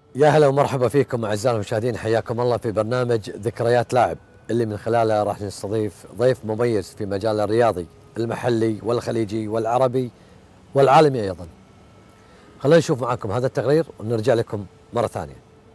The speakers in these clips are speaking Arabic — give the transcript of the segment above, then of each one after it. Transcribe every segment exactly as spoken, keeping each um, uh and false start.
يا هلا ومرحبا فيكم اعزائي المشاهدين، حياكم الله في برنامج ذكريات لاعب اللي من خلاله راح نستضيف ضيف مميز في مجال الرياضي المحلي والخليجي والعربي والعالمي ايضا. خلينا نشوف معاكم هذا التقرير ونرجع لكم مره ثانيه.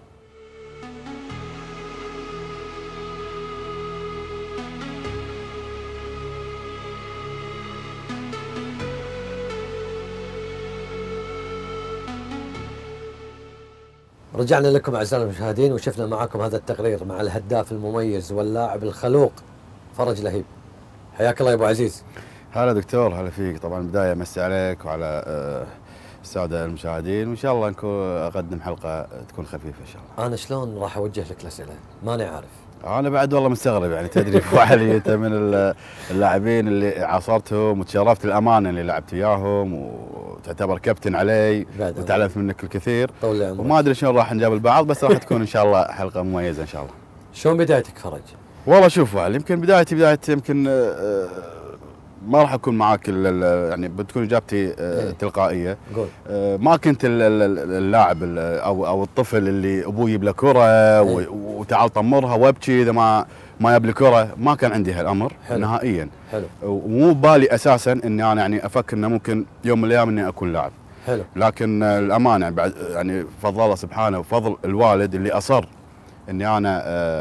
رجعنا لكم اعزائي المشاهدين وشفنا معاكم هذا التقرير مع الهداف المميز واللاعب الخلوق فرج لهيب. حياك الله يا ابو عزيز. هلا دكتور، هلا فيك. طبعا بدايه مسي عليك وعلى آه، الساده المشاهدين، وان شاء الله نكون اقدم حلقه تكون خفيفه ان شاء الله. انا شلون راح اوجه لك الاسئله؟ ماني عارف. انا بعد والله مستغرب، يعني تدري ابو علي انت من اللاعبين اللي عاصرتهم وتشرفت الامانه اللي لعبت وياهم وتعتبر كابتن علي وتعلمت منك الكثير. طول عمرك. وما ادري شلون راح نجاب البعض، بس راح تكون ان شاء الله حلقه مميزه ان شاء الله. شلون بدايتك فرج؟ والله شوف علي، يمكن بدايتي بدايه يمكن آه، ما راح اكون معاك يعني بتكون اجابتي إيه؟ تلقائيه. قول. ما كنت اللاعب او او الطفل اللي ابوي يجيب له كره إيه؟ وتعال طمرها وابكي اذا ما ما جاب لي كره. ما كان عندي هالامر حلو. نهائيا. حلو. ومو ببالي اساسا اني انا يعني افكر انه ممكن يوم من الايام اني اكون لاعب. حلو. لكن الامانه بعد يعني فضل الله سبحانه وفضل الوالد اللي اصر اني انا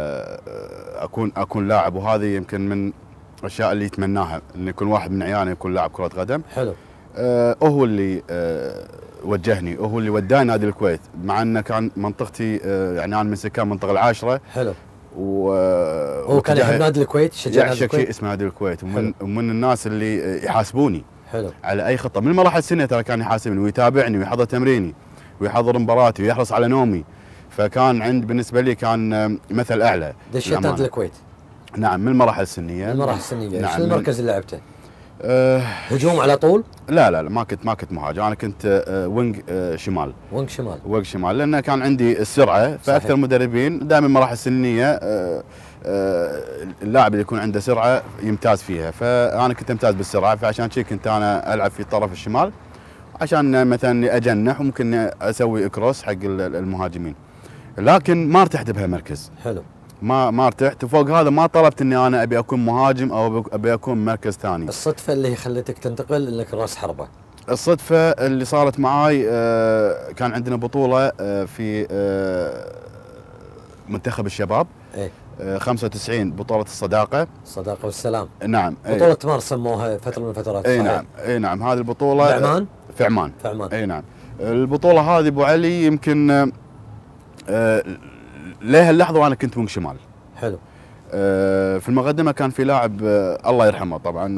اكون اكون لاعب، وهذه يمكن من الاشياء اللي يتمناها ان يكون واحد من عيالي يكون لاعب كره قدم. حلو. آه هو اللي آه وجهني، وهو اللي وداني نادي الكويت، مع انه كان منطقتي آه يعني انا من سكان المنطقه العاشره. حلو. و هو كان يحب نادي الكويت، شجع نادي الكويت، شيء اسمه نادي الكويت، ومن ومن الناس اللي يحاسبوني. حلو. على اي خطه من المراحل السنيه، ترى كان يحاسبني ويتابعني ويحضر تمريني ويحضر مباراتي ويحرص على نومي. فكان عند بالنسبه لي كان مثل اعلى. دشيت نادي الكويت؟ نعم، من المراحل السنيه. من المراحل السنيه. نعم. شو المركز اللي لعبته؟ أه هجوم على طول؟ لا لا لا، ما كنت ما كنت مهاجم، انا كنت أه وينج أه شمال. وينج شمال. وينج شمال، لان كان عندي السرعه. فاكثر المدربين دائما مراحل سنيه أه أه اللاعب اللي يكون عنده سرعه يمتاز فيها، فانا كنت امتاز بالسرعه، فعشان شيء كنت انا العب في الطرف الشمال عشان مثلا اجنح وممكن اسوي اكروس حق المهاجمين. لكن ما ارتحت بهالمركز. حلو. ما ما ارتحت، وفوق هذا ما طلبت اني انا ابي اكون مهاجم او ابي اكون مركز ثاني. الصدفه اللي خلتك تنتقل انك راس حربه؟ الصدفه اللي صارت معاي آه كان عندنا بطوله آه في آه منتخب الشباب. ايه؟ آه خمسة وتسعين، بطوله الصداقه. الصداقه والسلام. نعم. بطوله مار سموها فتره من الفترات. اي نعم. اي نعم. هذه البطوله في عمان؟ في عمان. في عمان. اي نعم. البطوله هذه ابو علي يمكن آه ليه اللحظه وانا كنت وينج شمال. حلو. آه في المقدمه كان في لاعب آه الله يرحمه طبعا،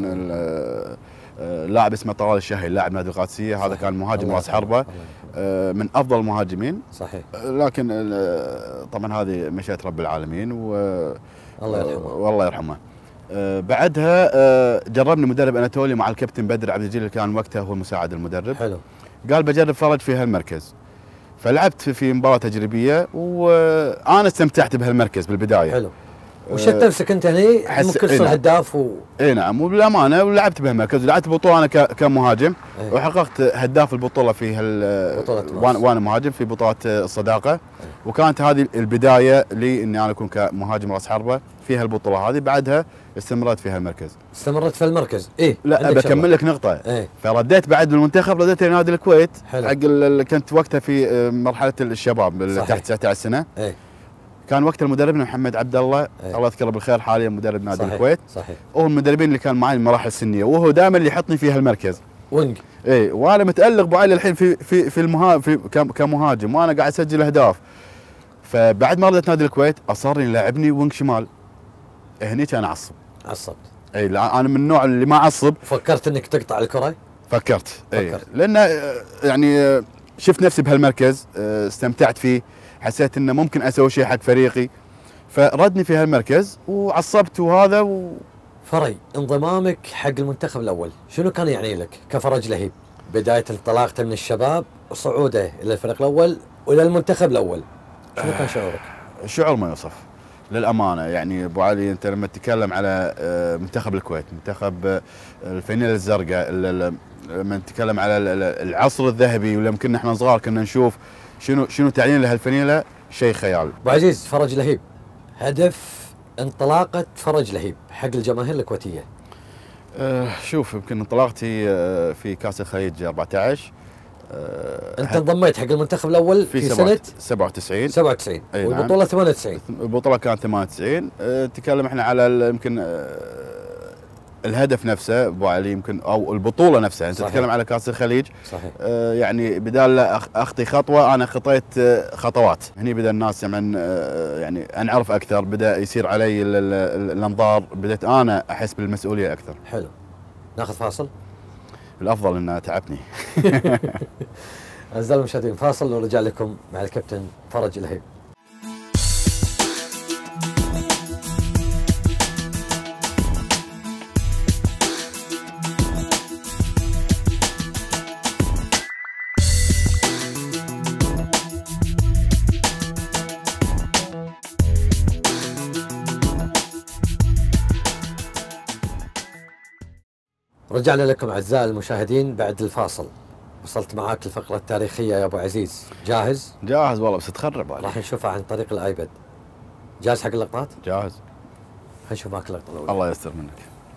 آه لاعب اسمه طلال الشهي، لاعب نادي القادسيه. هذا كان مهاجم راس حربه آه من افضل المهاجمين. صحيح. آه لكن آه طبعا هذه مشيئه رب العالمين و الله يرحمه. والله يرحمه. آه بعدها آه جربني مدرب اناتولي مع الكابتن بدر عبد الجليل، اللي كان وقتها هو مساعد المدرب. حلو. قال بجرب فرج في هالمركز، فلعبت في مباراه تجريبيه وانا استمتعت بهالمركز بالبدايه. حلو. وشت نفسك انت هني ممكن تصير هداف و... اي نعم. وبالامانه ولعبت بهالمركز، ولعبت بطوله انا كمهاجم. أيه. وحققت هداف البطوله في هال وانا وانا مهاجم في بطوله الصداقه. أيه. وكانت هذه البدايه لي اني انا اكون كمهاجم راس حربه في هالبطوله هذه. بعدها استمرت في هالمركز. استمرت في المركز. ايه؟ لا بكمل لك نقطه. ايه؟ فرديت بعد بالمنتخب، رديت لنادي الكويت. حلو. حق كنت وقتها في مرحله الشباب تحت تسعة عشر سنه. ايه؟ كان وقت المدرب محمد عبد الله. أيه. الله يذكره بالخير، حاليا مدرب نادي صحيح. الكويت. صحيح. هو المدربين اللي كان معي المراحل السنيه، وهو دائما اللي يحطني في هالمركز وينج. اي، وانا متالق بعلي الحين في في في المها في كمهاجم، وانا قاعد اسجل اهداف. فبعد ما ردت نادي الكويت اصر يلاعبني وينج شمال. هني كان اعصب. عصبت؟ اي، انا من النوع اللي ما اعصب. فكرت انك تقطع الكره؟ فكرت. اي فكرت. لان يعني شفت نفسي بهالمركز، استمتعت فيه، حسيت انه ممكن اسوي شيء حق فريقي، فردني في هالمركز وعصبت. وهذا و... فري، انضمامك حق المنتخب الاول شنو كان يعني لك كفرج لهيب؟ بدايه انطلاقته من الشباب وصعوده الى الفريق الاول والى المنتخب الاول، شنو كان شعورك؟ شعور ما يوصف للامانه. يعني ابو علي، انت لما تتكلم على منتخب الكويت، منتخب الفانيله الزرقاء، لما نتكلم على العصر الذهبي، ولما كنا احنا صغار كنا نشوف شنو شنو تعليل لهالفنيله شيء خيال. ابو عزيز، فرج لهيب، هدف انطلاقه فرج لهيب حق الجماهير الكويتيه. أه شوف، يمكن انطلاقتي أه في كاس الخليج أربعة عشر. أه انت انضميت حق المنتخب الاول في, في سنه سبعة وتسعين سبعة وتسعين والبطوله نعم. ثمانية وتسعين. البطوله كانت ثمانية وتسعين. أه تكلم احنا على يمكن أه الهدف نفسه ابو علي، يمكن او البطوله نفسها. انت تتكلم على كاس الخليج. صحيح. آه يعني بدال لا اخطي خطوه انا خطيت آه خطوات. هني بدا الناس يعني آه يعني انعرف اكثر، بدا يصير علي الانظار، بديت انا احس بالمسؤوليه اكثر. حلو. ناخذ فاصل؟ الافضل انها تعبني. اعزائي المشاهدين، فاصل ونرجع لكم مع الكابتن فرج لهيب. رجعنا لكم اعزائي المشاهدين بعد الفاصل. وصلت معاك الفقره التاريخيه يا ابو عزيز، جاهز؟ جاهز والله، بس تخرب علي. راح نشوفها عن طريق الايباد. جاهز حق اللقطات؟ جاهز. خلينا نشوف معك اللقطه الاولى. الله يستر منك.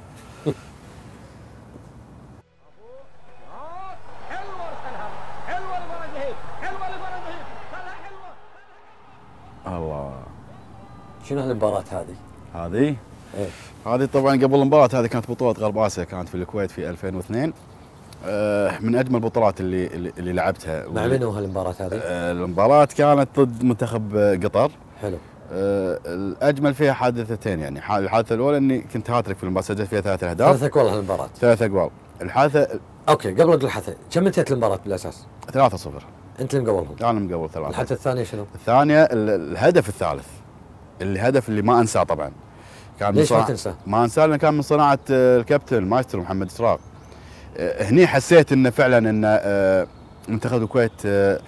الله. شنو هالمباراه هذه؟ هذه؟ ايه هذه طبعا قبل المباراه هذه كانت بطوله غرب اسيا، كانت في الكويت في ألفين واثنين. آه من اجمل البطولات اللي اللي, اللي لعبتها. مع منو هالمباراه هذه؟ آه المباراه كانت ضد منتخب قطر. حلو. آه الاجمل فيها حادثتين، يعني الحادثه الاولى اني كنت هاتريك في المباراه، سجلت فيها ثلاث اهداف. ثلاث اجوال هالمباراه. ثلاث اجوال. الحادثه اوكي، قبل اقول الحادثه، كم انتهت المباراه بالاساس؟ ثلاثة صفر. انت اللي مقولهم؟ انا مقول ثلاثة. الحادثه الثانيه شنو؟ الثانيه الهدف الثالث، الهدف اللي ما انساه طبعا. كان ليش ما تنساه؟ ما انساه لانه كان من صناعه الكابتن المايسترو محمد اسراق. هني حسيت انه فعلا ان منتخب الكويت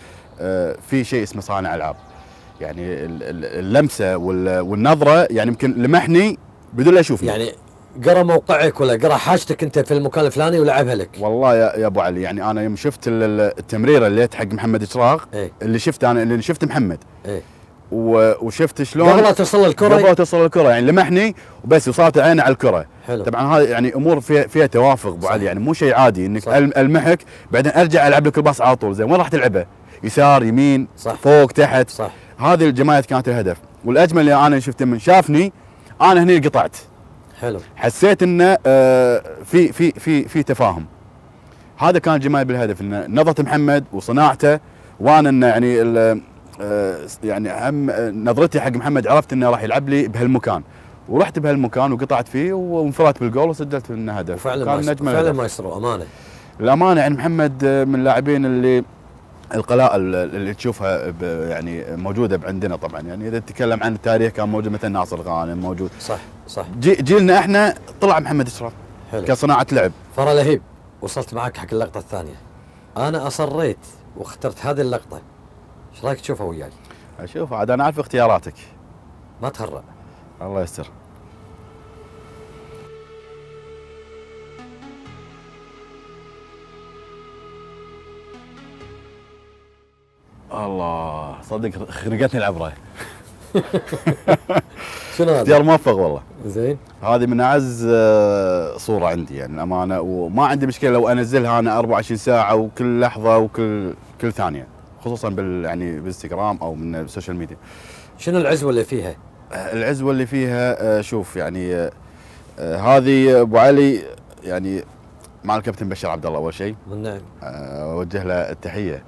في شيء اسمه صانع العاب. يعني اللمسه والنظره، يعني يمكن لمحني بدون لا اشوفني. يعني قرا موقعك ولا قرا حاجتك انت في المكان الفلاني ولعبها لك؟ والله يا, يا ابو علي، يعني انا يوم شفت التمريره اللي حق محمد اشراق، ايه؟ اللي شفت انا اللي شفت محمد، ايه؟ وشفت شلون قبل لا توصل الكره، قبل لا توصل الكره يعني لمحني وبس، وصارت عيني على الكره. حلو. طبعا هذه يعني امور فيها فيها توافق ابو علي، يعني مو شيء عادي انك صح. المحك بعدين ارجع العب لك الباص على طول. زين وين راح تلعبه؟ يسار يمين صح. فوق تحت صح. هذه الجماعات كانت الهدف. والاجمل اللي انا شفته من شافني انا هني قطعت. حلو. حسيت انه آه في في في في تفاهم. هذا كان جمال بالهدف، انه نظره محمد وصناعته، وانا انه يعني آه يعني هم نظرتي حق محمد، عرفت انه راح يلعب لي بهالمكان، ورحت بهالمكان وقطعت فيه وانفردت بالجول وسجلت منه هدف. وفعلا كان نجم فعلا مايسترو امانه. الامانه يعني محمد من اللاعبين اللي القلاء اللي تشوفها يعني موجوده عندنا طبعا. يعني اذا تتكلم عن التاريخ كان موجود مثل ناصر غانم موجود. صح صح. جي جيلنا احنا طلع محمد اشرف كصناعه لعب. فرج لهيب، وصلت معك حق اللقطه الثانيه. انا اصريت واخترت هذه اللقطه، ايش رايك تشوفها وياي؟ اشوف عاد انا عارف اختياراتك. ما تهرب. الله يستر. الله صدق خرقتني العبره. شنو هذا؟ اختيار موفق والله. زين. هذه من اعز صوره عندي يعني الامانه، وما عندي مشكله لو انزلها انا أربعة وعشرين ساعه وكل لحظه وكل كل ثانيه، خصوصا بال يعني بالانستغرام او من السوشيال ميديا. شنو العزوه اللي فيها؟ العزوه اللي فيها شوف يعني هذه ابو علي يعني مع الكابتن بشار عبد الله اول شيء. نعم. اوجه له التحيه.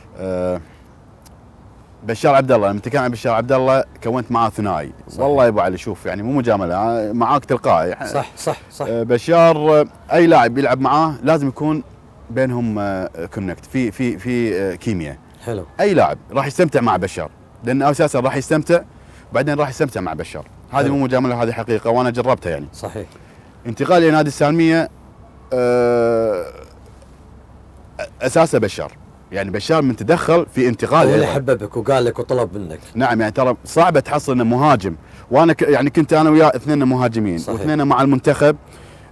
بشار عبد الله، لما تكلم عن بشار عبد الله كونت معاه ثنائي. والله يا ابو علي شوف يعني مو مجامله، معاك تلقائي. صح صح صح. بشار اي لاعب يلعب معاه لازم يكون بينهم كونكت، في في في كيمياء. حلو. اي لاعب راح يستمتع مع بشار، لانه اساسا راح يستمتع بعدين راح يستمتع مع بشار. هذه مو مجامله، هذه حقيقه وانا جربتها يعني. صحيح. انتقالي لنادي السالميه اساسه بشار، يعني بشار من تدخل في انتقال. هو اللي حببك وقال لك وطلب منك. نعم يعني ترى صعبه تحصل انه مهاجم، وانا ك يعني كنت انا وياه اثنين مهاجمين واثنين مع المنتخب.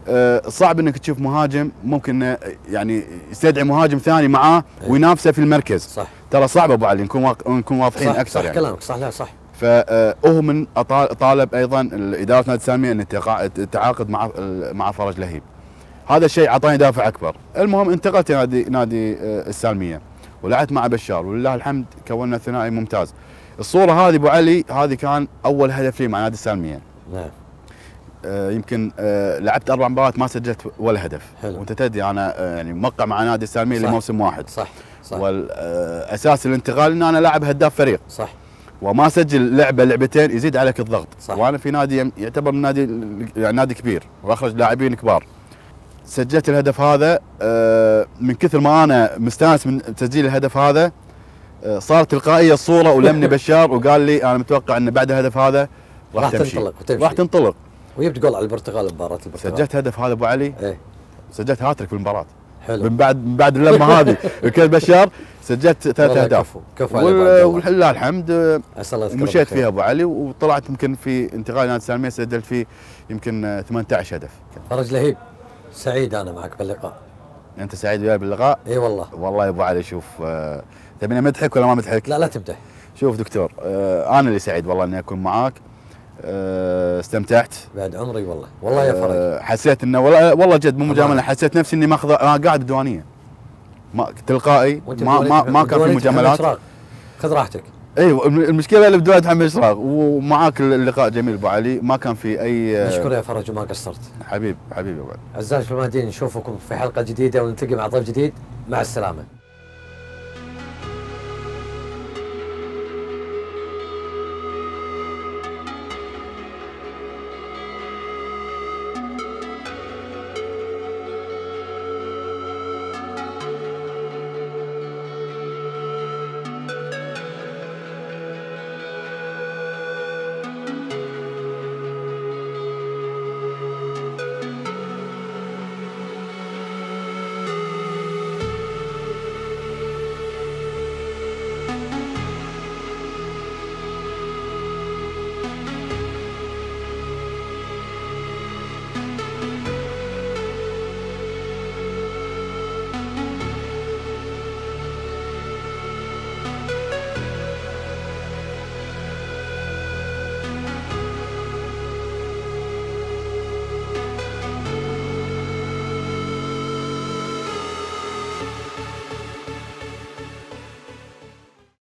آه، صعب انك تشوف مهاجم ممكن آه، يعني يستدعي مهاجم ثاني معاه وينافسه في المركز. صح. ترى صعب ابو علي، نكون واق... نكون واضحين صح اكثر. صح يعني كلامك صح. لا صح. فهو من أطال- طالب ايضا اداره نادي السالميه ان تقا- تتعاقد مع مع فرج لهيب. هذا الشيء اعطاني دافع اكبر. المهم انتقلت نادي نادي آه، السالميه ولعبت مع بشار ولله الحمد كونا ثنائي ممتاز. الصوره هذه ابو علي هذه كان اول هدف لي مع نادي السالميه. نعم. آه، يمكن آه، لعبت اربع مباريات ما سجلت ولا هدف. حلو. وانت تدري انا آه، يعني موقع مع نادي السالميه صح. لموسم واحد. صح صح. والاساس الانتقال ان انا لاعب هداف فريق. صح. وما اسجل لعبه لعبتين يزيد عليك الضغط. صح. وانا في نادي يعتبر نادي يعني نادي كبير واخرج لاعبين كبار. سجلت الهدف هذا آه، من كثر ما انا مستانس من تسجيل الهدف هذا آه، صارت تلقائيه الصوره ولمني بشار وقال لي انا متوقع ان بعد الهدف هذا راح, راح تمشي. تنطلق وتمشي. راح تنطلق. وجبت جول على البرتغال مباراه البرتغال. سجلت هدف هذا ابو علي. ايه. سجلت هاتريك في المباراه. حلو. من بعد من بعد اللمه هذه كان بشار سجلت ثلاث اهداف. كفو كفو على ولله الحمد عسى الله يذكرك مشيت بالخير. فيها ابو علي وطلعت يمكن في انتقال نادي السالميه سجلت فيه يمكن ثمانية عشر هدف. فرج لهيب سعيد انا معك باللقاء. انت سعيد وياي باللقاء؟ اي والله. والله يا ابو علي شوف آه، تبيني مدحك ولا ما مدحك؟ لا لا تمدح. شوف دكتور آه، انا اللي سعيد والله اني اكون معاك. آه، استمتعت بعد عمري والله والله يا فرج. آه، حسيت انه والله والله جد مو مجامله، الله. حسيت نفسي اني ماخذ انا قاعد بديوانيه ما تلقائي ما ما, ما كان في مجاملات. خذ راحتك. ايوه المشكله اللي بدون محمد اشراق ومعاك اللقاء جميل ابو علي ما كان في اي. مشكور يا فرج وما قصرت. حبيب حبيبي ابو علي. اعزائي المشاهدين نشوفكم في حلقه جديده ونلتقي مع ضيف جديد. مع السلامه.